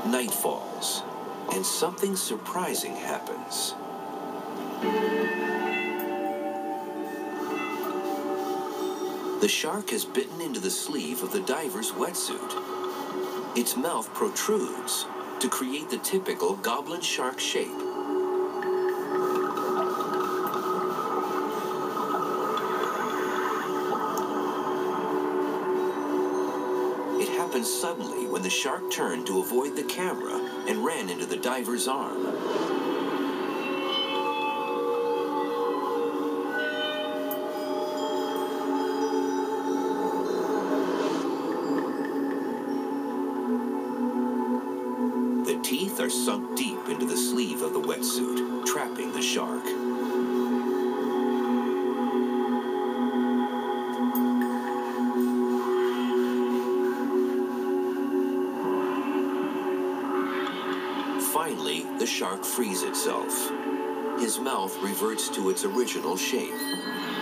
Night falls, and something surprising happens. The shark has bitten into the sleeve of the diver's wetsuit. Its mouth protrudes to create the typical goblin shark shape. It happened suddenly when the shark turned to avoid the camera and ran into the diver's arm. The teeth are sunk deep into the sleeve of the wetsuit, trapping the shark. Finally, the shark frees itself. His mouth reverts to its original shape.